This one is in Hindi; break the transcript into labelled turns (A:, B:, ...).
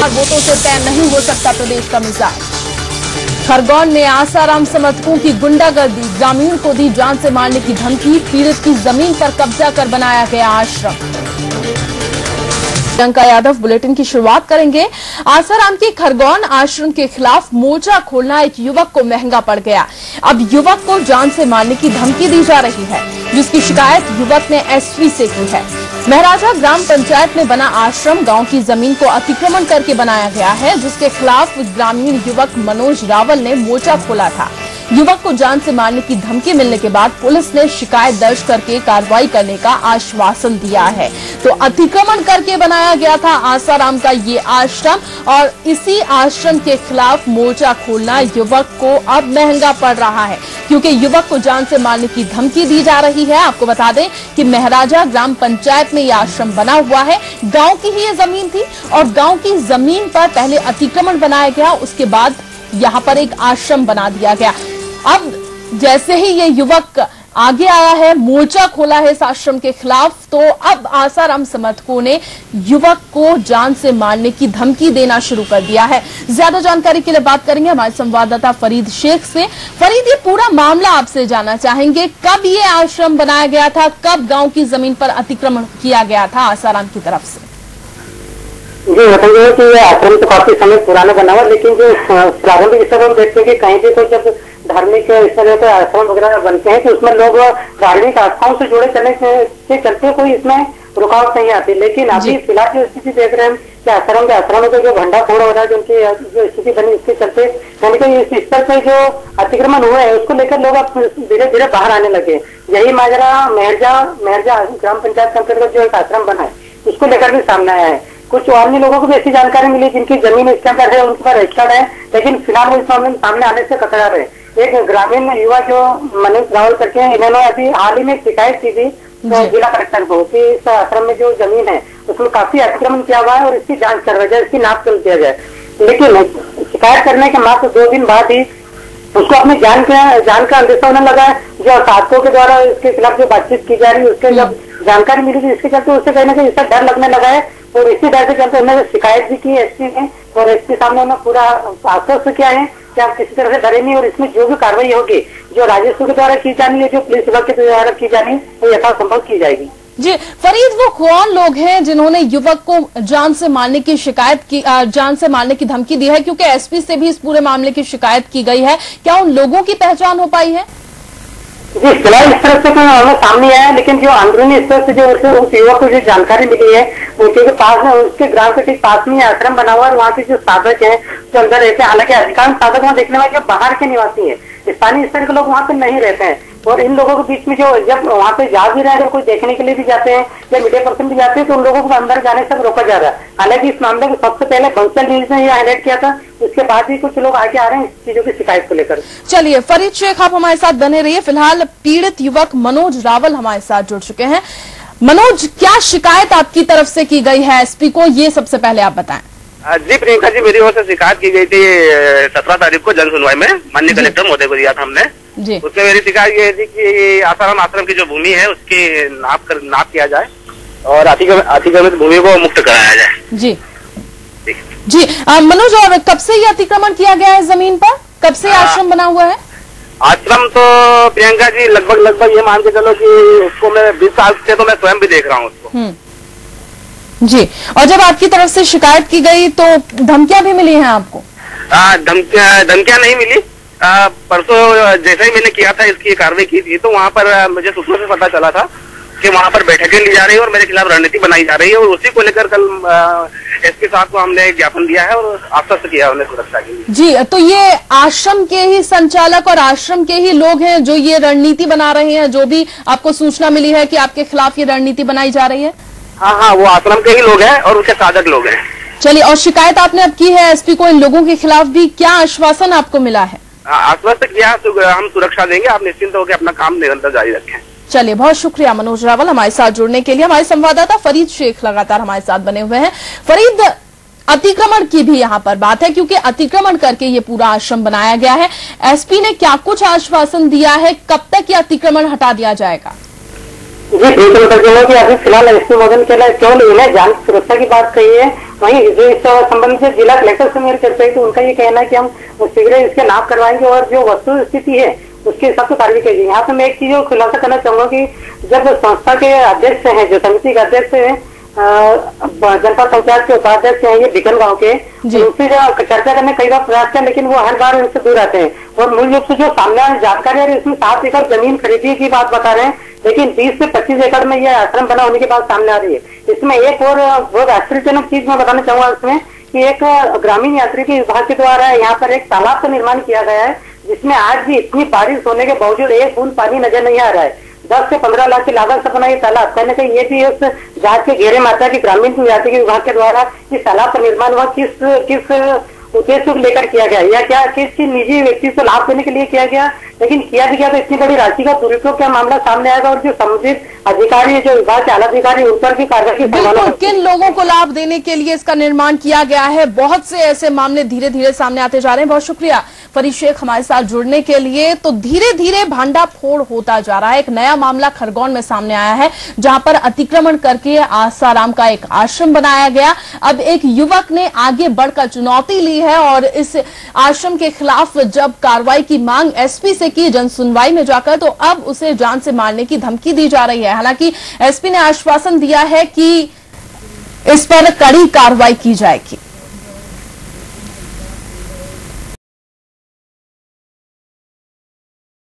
A: 4 वोटों से तय नहीं हो सकता प्रदेश का मिजाज। खरगोन में आसाराम समर्थकों की गुंडागर्दी, ग्रामीण को दी जान से मारने की धमकी, पीड़ित की जमीन पर कब्जा कर बनाया गया आश्रम। प्रियंका यादव बुलेटिन की शुरुआत करेंगे। आसाराम के खरगोन आश्रम के खिलाफ मोर्चा खोलना एक युवक को महंगा पड़ गया। अब युवक को जान से मारने की धमकी दी जा रही है, जिसकी शिकायत युवक ने एसपी से की है। महराजा ग्राम पंचायत में बना आश्रम गांव की जमीन को अतिक्रमण करके बनाया गया है, जिसके खिलाफ ग्रामीण युवक मनोज रावल ने मोर्चा खोला था। युवक को जान से मारने की धमकी मिलने के बाद पुलिस ने शिकायत दर्ज करके कार्रवाई करने का आश्वासन दिया है। तो अतिक्रमण करके बनाया गया था आसाराम का ये आश्रम, और इसी आश्रम के खिलाफ मोर्चा खोलना युवक को अब महंगा पड़ रहा है, क्योंकि युवक को जान से मारने की धमकी दी जा रही है। आपको बता दें कि महराजा ग्राम पंचायत में यह आश्रम बना हुआ है। गांव की ही ये जमीन थी और गांव की जमीन पर पहले अतिक्रमण बनाया गया, उसके बाद यहाँ पर एक आश्रम बना दिया गया। अब जैसे ही ये युवक आगे आया है, मोर्चा खोला है इस आश्रम के खिलाफ, तो अब आसाराम समर्थकों ने युवक को जान से मारने की धमकी देना शुरू कर दिया है। ज्यादा जानकारी के लिए बात करेंगे हमारे संवाददाता फरीद शेख से। फरीद, ये पूरा मामला आपसे जानना चाहेंगे, कब ये आश्रम बनाया गया था, कब गांव की जमीन पर अतिक्रमण किया गया था आसाराम की तरफ से?
B: जी बताइए कि ये आश्रम तो काफी समय पुराना बना हुआ, लेकिन जो प्रारंभिक स्तर हम देखते हैं कि कहीं भी कोई जब धार्मिक इस तरह के आश्रम वगैरह बनते हैं तो उसमें लोग धार्मिक आस्थाओं से जुड़े चलने के चलते कोई इसमें रुकावट नहीं आती। लेकिन अभी फिलहाल जो स्थिति देख रहे हैं कि आश्रम के जो भंडाफोड़ हो रहा है, जिनकी जो स्थिति बनी उसके चलते यानी कि इस स्तर पे जो अतिक्रमण हुए हैं उसको लेकर लोग अब धीरे धीरे बाहर आने लगे। यही माजरा महरजा ग्राम पंचायत के अंतर्गत जो एक आश्रम बना है उसको लेकर भी सामने आया है। कुछ अन्य लोगों को भी ऐसी जानकारी मिली जिनकी जमीन इसके अंदर है, उनके पास रजिस्टर्ड है, लेकिन फिलहाल वो इस मामले में सामने आने से कतरा रहे। एक ग्रामीण युवा जो मनोज रावल करके हैं, इन्होंने अभी हाल ही में शिकायत की थी जिला कलेक्टर को कि इस आश्रम में जो जमीन है उसमें काफी अतिक्रमण किया हुआ है और इसकी जांच करवाई जाए, इसकी नाप तोल किया जाए। लेकिन शिकायत करने के मात्र 2 दिन बाद ही उसको अपनी जान का अंदेशा होने लगा है। जो शासकों के द्वारा इसके खिलाफ जो बातचीत की जा रही है उसके जब जानकारी मिली थी, इसके चलते उससे कहीं ना कहीं इसका डर लगने लगा है और इसी डर के चलते उन्होंने शिकायत भी की एसपी ने, और एसपी सामने उन्होंने पूरा आश्वस्त किया है कि आप किसी तरह से डरे नहीं और इसमें जो भी कार्रवाई होगी, जो राजस्व के द्वारा की जानी है, जो पुलिस विभाग के द्वारा की जानी है, वो यथासंभव की जाएगी।
A: जी फरीद, वो कौन लोग हैं जिन्होंने युवक को जान से मारने की शिकायत की, जान से मारने की धमकी दी है? क्योंकि एसपी से भी इस पूरे मामले की शिकायत की गई है, क्या उन लोगों की पहचान हो पाई है?
B: जी फिलहाल इस तरह से तो हमें सामने आया है, लेकिन जो अंदरूनी स्तर से जो उस युवक को जो जानकारी मिली है उनके पास में, उसके ग्राम के ठीक पास में आश्रम बना हुआ है। वहाँ के जो साधक हैं जो अंदर रहते हैं, हालांकि अधिकांश साधक वहाँ देखने में जो बाहर के निवासी है, स्थानीय स्तर के लोग वहाँ पे नहीं रहते हैं। और इन लोगों के बीच में जो जब वहाँ पे जा भी रहे हैं, अगर कोई देखने के लिए भी जाते हैं या मीडिया पर्सन भी जाते हैं, तो उन लोगों को अंदर जाने से रोका जा रहा है। हालांकि इस मामले को सबसे पहले बंसल न्यूज ने हाईलाइट किया था, उसके बाद भी कुछ लोग आगे आ रहे हैं इस चीजों की शिकायत को लेकर।
A: चलिए फरीद शेख, आप हमारे साथ बने रहिए। फिलहाल पीड़ित युवक मनोज रावल हमारे साथ जुड़ चुके हैं। मनोज, क्या शिकायत आपकी तरफ से की गई है एसपी को, ये सबसे पहले आप बताएं।
C: जी प्रियंका जी, मेरी ओर से शिकायत की गई थी 17 तारीख को जन सुनवाई में, माननीय कलेक्टर महोदय को दिया था हमने। जी। उसमें मेरी शिकायत ये थी कि आसाराम आश्रम की जो भूमि है उसकी नाप किया जाए और अतिक्रमित भूमि को मुक्त कराया जाए।
A: जी जी मनोज, और कब से ये अतिक्रमण किया गया है जमीन पर, कब से आश्रम बना हुआ है?
C: आश्रम तो प्रियंका जी लगभग ये मान के चलो कि उसको मैं 20 साल से तो मैं स्वयं भी देख रहा हूँ उसको।
A: जी, और जब आपकी तरफ से शिकायत की गई तो धमकियां भी मिली हैं आपको?
C: धमकियां नहीं मिली। परसों जैसे ही मैंने किया था, इसकी कार्रवाई की थी, तो वहाँ पर मुझे सूत्रों से पता चला था कि वहाँ पर बैठकें ली जा रही है और मेरे खिलाफ रणनीति बनाई जा रही है, और उसी को लेकर कल एसपी साहब को हमने एक ज्ञापन दिया है और आश्वस्त किया उन्हें सुरक्षा के लिए। जी,
A: तो ये आश्रम के ही संचालक और आश्रम के ही लोग हैं जो ये रणनीति बना रहे हैं, जो भी आपको सूचना मिली है कि आपके खिलाफ ये रणनीति बनाई जा रही है?
C: हाँ, वो आश्रम के ही लोग हैं और उसके साधक लोग हैं।
A: चलिए, और शिकायत आपने अब की है एसपी को, इन लोगों के खिलाफ भी क्या आश्वासन आपको मिला है?
C: आश्वस्त किया, हम सुरक्षा देंगे, आप निश्चिंत होकर अपना काम निरंतर जारी रखें।
A: चलिए, बहुत शुक्रिया मनोज रावल हमारे साथ जुड़ने के लिए। हमारे संवाददाता फरीद शेख लगातार हमारे साथ बने हुए हैं। फरीद, अतिक्रमण की भी यहाँ पर बात है, क्योंकि अतिक्रमण करके ये पूरा आश्रम बनाया गया है। एसपी ने क्या कुछ आश्वासन दिया है, कब तक ये अतिक्रमण हटा दिया जाएगा?
B: जी बिल्कुल कर दूंगा कि अभी फिलहाल एसपी मदन केवल इन्हें जान सुरक्षा की बात कही है। वहीं जो इस संबंध से जिला कलेक्टर से मेरी चर्चा है तो उनका ये कहना है कि हम शीघ्र इसके नाप करवाएंगे और जो वस्तु स्थिति है उसके हिसाब से कार्रवाई करेंगे। यहाँ पे मैं एक चीज खुलासा करना चाहूंगा कि जब संस्था के अध्यक्ष हैं, जो समिति के अध्यक्ष है जनपद पंचायत के उपाध्यक्ष हैं ये बिकन गांव के, उनसे चर्चा करने कई बार प्रयास किया लेकिन वो हर बार उनसे दूर रहते हैं। और मूल रूप से जो सामने जानकारी है इसमें 7 एकड़ जमीन खरीदी की बात बता रहे हैं, लेकिन 20 से 25 एकड़ में यह आश्रम बना होने की बात सामने आ रही है। इसमें एक और बहुत आश्चर्यजनक चीज मैं बताना चाहूंगा इसमें कि एक ग्रामीण यात्रिकी विभाग के द्वारा यहाँ पर एक तालाब का निर्माण किया गया है, जिसमें आज भी इतनी बारिश होने के बावजूद एक बूंद पानी नजर नहीं आ रहा है। 10 से 15 लाख की लागत से बना ये तालाब, कहीं न कहीं ये भी उस जहाज के घेरे में आता है कि ग्रामीण यात्रिकी विभाग के द्वारा इस तालाब का निर्माण हुआ किस उद्देश्य को लेकर किया गया या क्या किसी निजी व्यक्ति को लाभ देने के लिए किया गया, लेकिन किया भी गया तो इतनी बड़ी राशि का दुरुपयोग का मामला सामने आएगा और जो संबंधित अधिकारी जो विभाग के आला अधिकारी उन पर भी कार्रवाई की संभावना।
A: किन लोगों को लाभ देने के लिए इसका निर्माण किया गया है, बहुत से ऐसे मामले धीरे धीरे सामने आते जा रहे हैं। बहुत शुक्रिया फरीद शेख हमारे साथ जुड़ने के लिए। तो धीरे धीरे भांडाफोड़ होता जा रहा है। एक नया मामला खरगोन में सामने आया है जहां पर अतिक्रमण करके आसाराम का एक आश्रम बनाया गया। अब एक युवक ने आगे बढ़कर चुनौती ली है और इस आश्रम के खिलाफ जब कार्रवाई की मांग एसपी से की जन सुनवाई में जाकर, तो अब उसे जान से मारने की धमकी दी जा रही है। हालांकि एसपी ने आश्वासन दिया है कि इस पर कड़ी कार्रवाई की जाएगी।